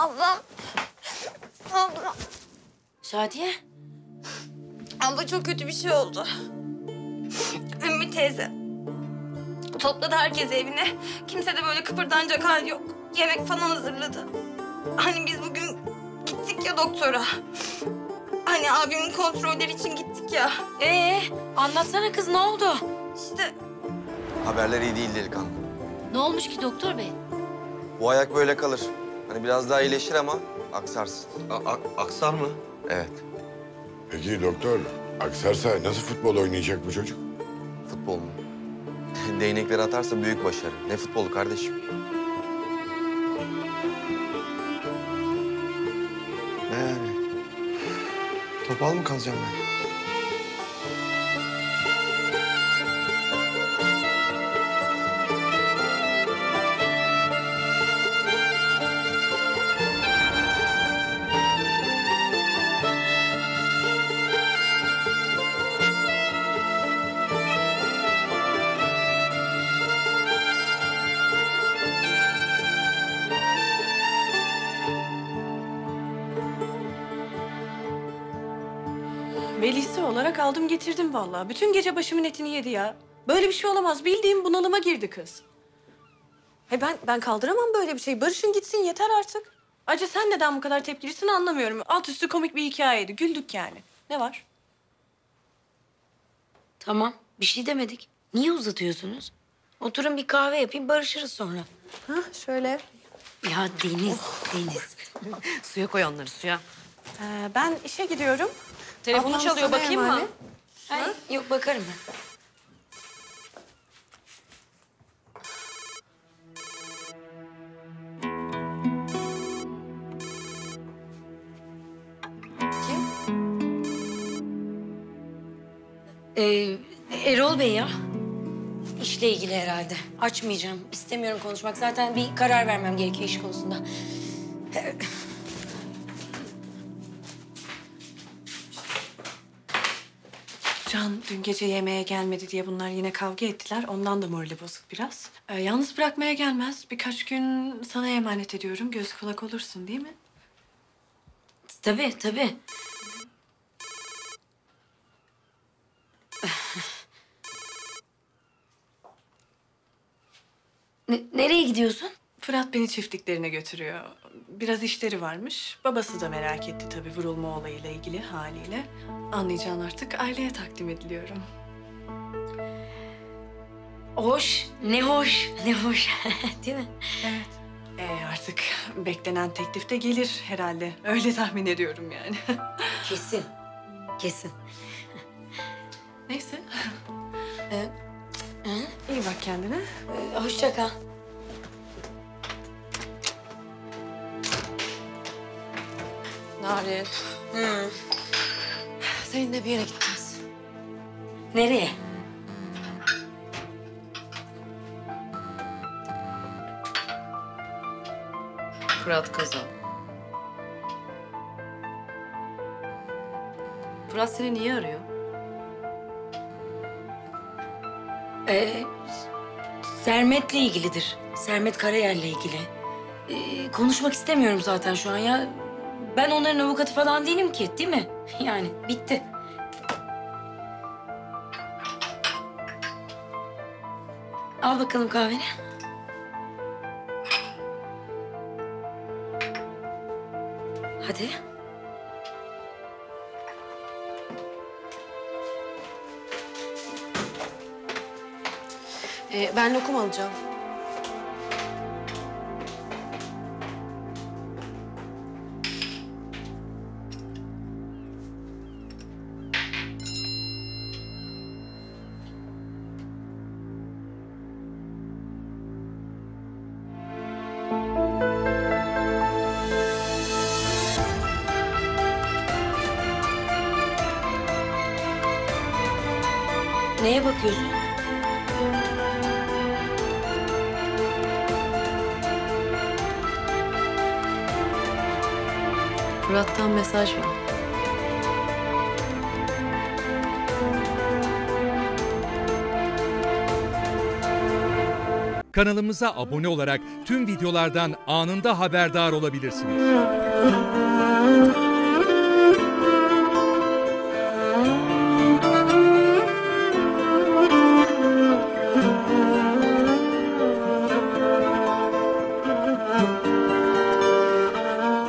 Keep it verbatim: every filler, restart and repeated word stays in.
Ablam. Abla. Şadiye. Abla çok kötü bir şey oldu. Ümmü teyze topladı herkesi evine. Kimse de böyle kıpırdanacak hal yok. Yemek falan hazırladı. Hani biz bugün gittik ya doktora. Hani abimin kontrolleri için gittik ya. Ee, anlatsana kız, ne oldu? İşte Haberler iyi değil delikanlı. Ne olmuş ki doktor bey? Bu ayak böyle kalır. Hani biraz daha iyileşir ama aksarsın. A- a- aksar mı? Evet, Peki doktor, aksarsa nasıl futbol oynayacak bu çocuk? futbol mu? Değnekleri atarsa büyük başarı. Ne futbolu kardeşim? Ne yani? Topal mı kalacağım ben? Velisi olarak aldım getirdim vallahi. Bütün gece başımın etini yedi ya. Böyle bir şey olamaz. Bildiğim bunalıma girdi kız. He ben ben kaldıramam böyle bir şey. Barışın gitsin yeter artık. Ayrıca sen neden bu kadar tepkilisin anlamıyorum. Alt üstü komik bir hikayeydi. Güldük yani. Ne var? Tamam, bir şey demedik. Niye uzatıyorsunuz? Oturun bir kahve yapayım, barışırız sonra. Hah şöyle. Ya Deniz, Deniz. Suya koy onları, suya. Ee, ben işe gidiyorum. Telefonu Ablam çalıyor, sana bakayım mı? emanet. Ay, yok bakarım ben. Ee, Erol Bey ya. İşle ilgili herhalde. Açmayacağım. İstemiyorum konuşmak. Zaten bir karar vermem gerekiyor iş konusunda. Can dün gece yemeğe gelmedi diye bunlar yine kavga ettiler. Ondan da morali bozuk biraz. Ee, yalnız bırakmaya gelmez. Birkaç gün sana emanet ediyorum. Göz kulak olursun değil mi? Tabii, tabii. Ne, nereye gidiyorsun? Fırat beni çiftliklerine götürüyor. Biraz işleri varmış. Babası da merak etti tabii vurulma olayıyla ilgili haliyle. Anlayacağın artık aileye takdim ediliyorum. Hoş, ne hoş, ne hoş. Değil mi? Evet. Ee, artık beklenen teklif de gelir herhalde. Öyle tahmin ediyorum yani. Kesin, kesin. Neyse. Ee, İyi bak kendine. e, hoşça kal. Narin, Hı. seninle bir yere gitmez. Nereye? Fırat Kazan. Fırat seni niye arıyor? Ee, Sermet'le ilgilidir. Sermet Karayel'le ilgili. Ee, konuşmak istemiyorum zaten şu an ya. Ben onların avukatı falan değilim ki, değil mi? Yani bitti. Al bakalım kahveni. Hadi. Ee, ben lokum alacağım. Neye bakıyorsun? Fırat'tan mesaj var. Kanalımıza abone olarak tüm videolardan anında haberdar olabilirsiniz.